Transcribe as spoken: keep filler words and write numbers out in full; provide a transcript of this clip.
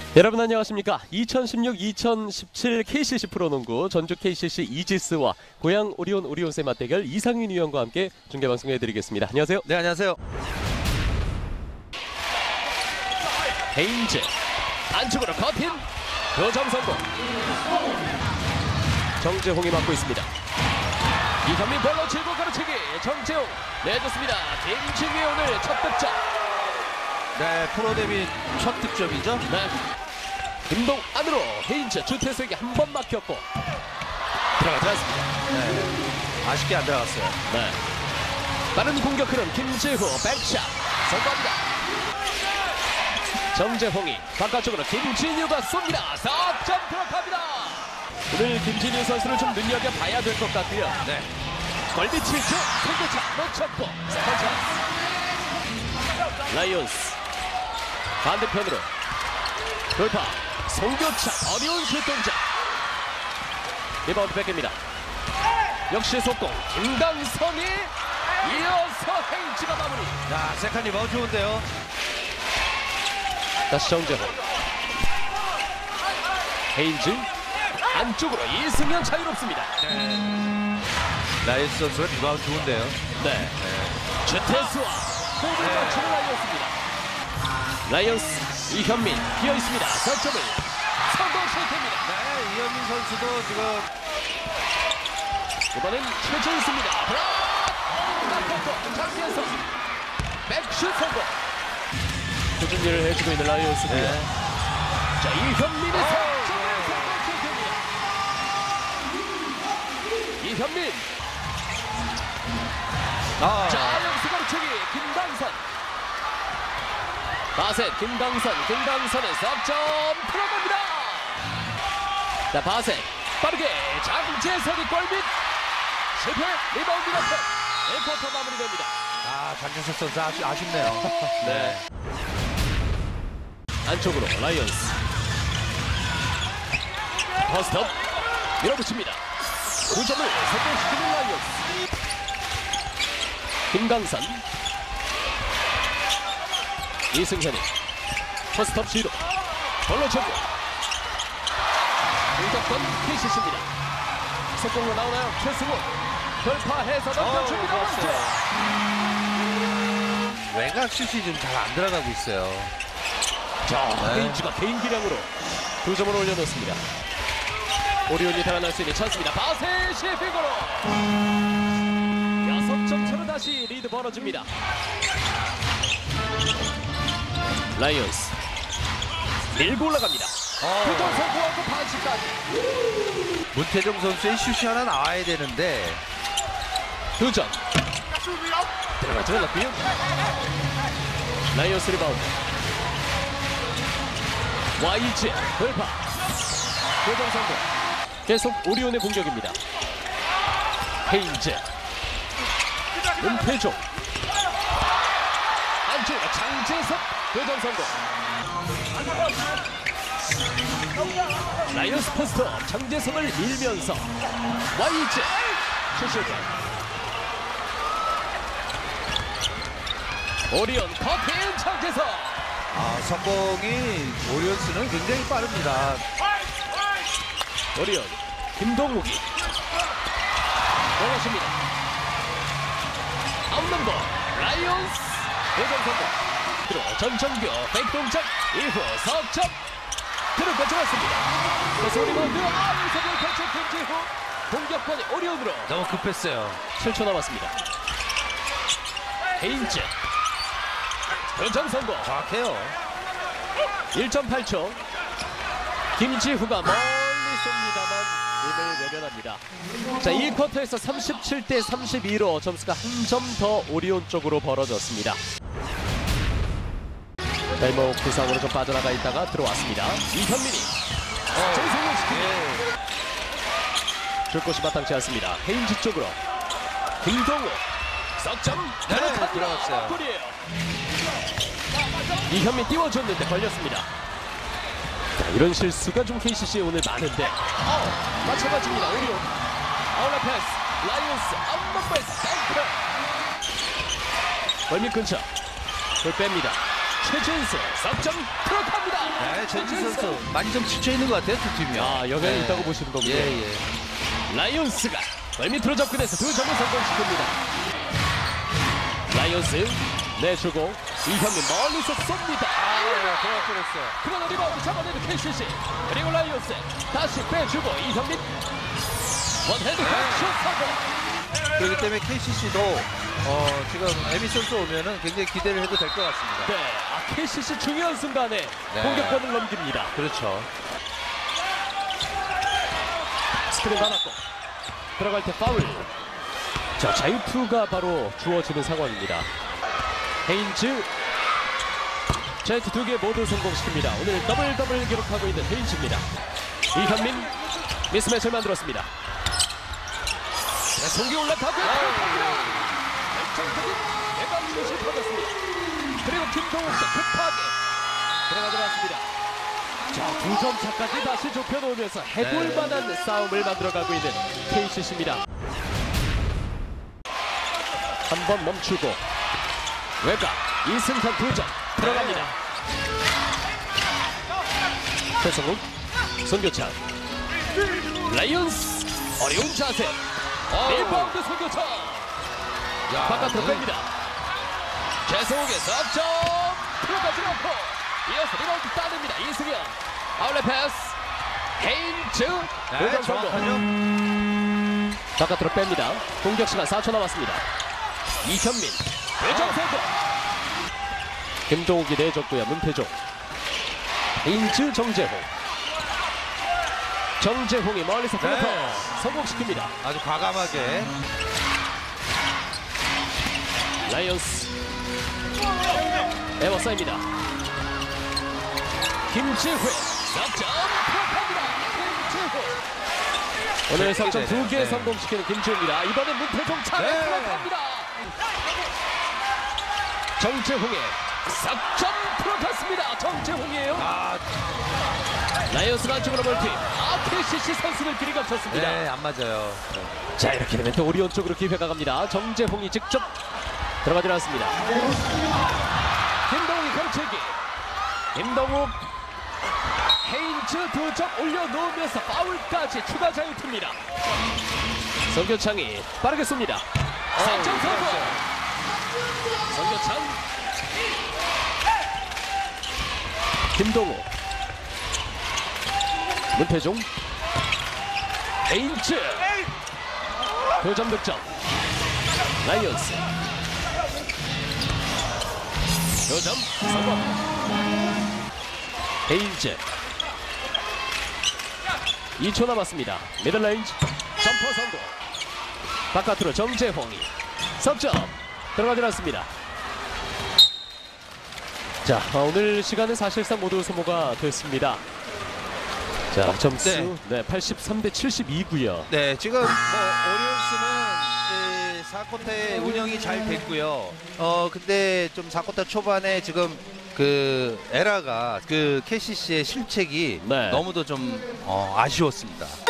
여러분 안녕하십니까. 이천십육 이천십칠 케이씨씨 프로농구 전주 케이씨씨 이지스와 고양 오리온 오리온스의 맞대결 이상윤 위원과 함께 중계방송 해드리겠습니다. 안녕하세요. 네, 안녕하세요. 헤인즈 안쪽으로 커핀 두 점 성공. 정재홍이 맡고 있습니다. 이현민 볼로 치고 가로채기 정재홍 내줬습니다. 김진규의 오늘 첫 득점. 네, 프로 데뷔 첫 득점이죠. 네. 김동 안으로 헤인즈 주태수에게 한 번 막혔고 들어가지 않습니다. 네, 아쉽게 안 들어갔어요. 네. 빠른 공격 흐름 김재후 백샷 성공합니다. 정재홍이 바깥쪽으로 김진유가 쏩니다. 석 점 들어갑니다. 오늘 김진유 선수를 좀 눈여겨봐야 될 것 같고요. 네. 골밑 칠 초 선교차 놓쳤고 세컨 찬스. 라이온스 반대편으로 돌파 송교차 어려운 슛 동작. 리바운드 뺏깁니다. 역시 속공 김강성이 이어서 헤인즈가 마무리. 자, 세컨 리바운드 좋은데요. 다시 정재홍. 헤인즈 안쪽으로 이승현 자유롭습니다. 네. 라이언스 선수가 리바운드 좋은데요. 네. 네. 주태수와 호흡을 네. 맞추는 라이온스입니다. 라이온스 이현민 비어있습니다. 석점을 성공 실패입니다. 네, 이현민 선수도 지금 이번엔 최진수입니다. 브라운! 장기에서 백슛 성공. 꾸준히를 해주고 있는 라이온스고요. 네. 자, 이현민이 어, 석점을 네. 성공 실패입니다. 이현민. 아, 자, 여기서 가로채기 김강선. 바셋 김강선. 김강선의 석점 들어갑니다. 자, 바셋 빠르게 장재석이 골밑 실패. 리바운드 앞에 일 쿼터 마무리됩니다. 아, 장재석 선수 아쉽, 아쉽네요. 네. 안쪽으로 라이언스 퍼스트업 밀어붙입니다. 두 점을 성공시키는 라이언스. 김강선 이승현이 퍼스트업 시도 볼로 쳤고 공격권 케이씨씨입니다. 속공으로 나오나요? 최승우 돌파해서 넘겨줍니다. 외곽 슛이 좀 잘 안 들어가고 있어요. 자, 네. 헤인즈가 개인 기량으로 두 점을 올려놓습니다. 오리온이 달아날 수 있는 찬스입니다. 바셋이 빙고로 여섯 점 차로 다시 리드 벌어집니다. 라이온스 밀고 올라갑니다. 어. 두 점 성공하고 반칙까지. 문태종 선수의 슛이 하나 나와야 되는데 두 점 들어가지 않았고요. 라이온스 리바운드. 와이지 돌파 두 점 성공. 계속 오리온의 공격입니다. 헤인즈 은퇴종 안쪽으로 장재석 두 점 성공. 라이온스 포스터 장재석을 밀면서 와이지 슛실패. 오리온 커튼 장재석. 아, 성공이 오리온스는 굉장히 빠릅니다. 오리온 김동욱이 넘어집니다. 아웃넘버 라이온스 두 점 성공. 들어 전정규 백동작 이후 석점 들어가 좋았습니다. 그래서 리바운드 이석을 대체 김지후 공격권이 오리온으로. 너무 급했어요. 칠 초 남았습니다. 헤인즈 두 점 성공. 정확해요. 일 점 팔 초. 김지후가 멀리 쏩니다만 입을 외면합니다. 자, 일 쿼터에서 삼십칠 대 삼십이로 점수가 한 점 더 오리온 쪽으로 벌어졌습니다. 발목 부상으로 좀 빠져나가 있다가 들어왔습니다. 이현민이 어. 재성공 시킵니다. 예. 줄 곳이 마땅치 않습니다. 헤인즈 쪽으로 김동욱 석점 네, 들어갑니다. 들어갔어요. 골이에요. 이현민 띄워줬는데 걸렸습니다. 자, 이런 실수가 좀 케이씨씨에 오늘 많은데 어, 마찬가지입니다. 오리온 아울렛 패스 라이온스 언더패스 뱅크 골밑 근처 볼 뺍니다. 최진수 석점 들어갑니다. 네, 최진수 선수 많이 좀 지쳐 있는 것 같아요, 두 팀이요. 아, 영향이 네. 있다고 보시는 거군요. 예, 예. 라이온스가 골밑으로 접근해서 두 점을 성공시킵니다. 라이온스 내주고 이현민 멀리서 쏩니다. 아, 좋았어. 그러나 리바운드 잡아내는 케이씨씨. 그리고 라이온스 다시 빼주고 이현민 원핸드 슛 성공. 그렇기 때문에 케이씨씨도 어, 지금 에미 선수 오면은 굉장히 기대를 해도 될 것 같습니다. 네, 아, 케이씨씨 중요한 순간에 네. 공격권을 넘깁니다. 그렇죠. 스크린 받았고 들어갈 때 파울. 자, 자유투가 바로 주어지는 상황입니다. 헤인즈 자유투 두 개 모두 성공시킵니다. 오늘 더블 더블 기록하고 있는 헤인즈입니다. 이현민 미스매치를 만들었습니다. 네, 송기 올라가고 결정적인 대강슛이 터졌습니다. 그리고 김동욱도 급하게 들어가 들어왔습니다. 자, 두 점 차까지 다시 좁혀놓으면서 해볼 네. 만한 싸움을 만들어가고 있는 케이씨씨입니다. 한 번 멈추고 외곽 이승찬 두 점 들어갑니다. 최성훈 손교창 라이온스 어려운 자세 리바운드 손교창 야, 바깥으로 오늘 뺍니다. 최성욱의 석점 들어가지 않고 이어서 리바운드 따냅니다. 이승현 아울렛 패스 헤인즈 네, 도전 성공. 정확하죠. 바깥으로 뺍니다. 공격 시간 사 초 남았습니다. 이현민 외정 성공. 김동욱이 내줬고요. 문태종 헤인즈 정재홍 정재홍이 멀리서 플레이터 네. 성공시킵니다. 아주 과감하게. 라이온스 에워싸입니다. 김지회 석점 들어갑니다. 김지회 오늘 석점 두 개 네. 성공시키는 김지회입니다. 이번엔 문태종 차례 네. 들어갑니다. 정재홍의 석점 들어갔습니다. 정재홍이에요. 아, 라이온스가 안쪽으로 멀티. 아, 케이씨씨 선수를 길이 감췄습니다. 네, 안 맞아요. 네. 자, 이렇게 되면 또 오리온 쪽으로 기회가 갑니다. 정재홍이 직접 들어가지 않았습니다. 김동욱이 가로채기. 김동욱 헤인즈 두 점 올려놓으면서 파울까지 추가 자유투입니다. 성교창이 빠르게 쏩니다. 사 점 성공. 성교창 김동욱 문태종 헤인즈 두 점 득점. 라이온스 두 점 성공. 헤인즈 이 초 남았습니다. 미들레인지 점퍼 성공. 바깥으로 정재홍이 석점 들어가지 않습니다. 자, 어, 오늘 시간은 사실상 모두 소모가 됐습니다. 자, 점수 네. 네, 팔십삼 대 칠십이고요. 네, 지금 뭐 오리온스는 사 쿼터의 운영이 잘 됐고요. 어, 근데 좀 사 쿼터 초반에 지금 그 에라가 그 케이씨씨의 실책이 네. 너무도 좀 어, 아쉬웠습니다.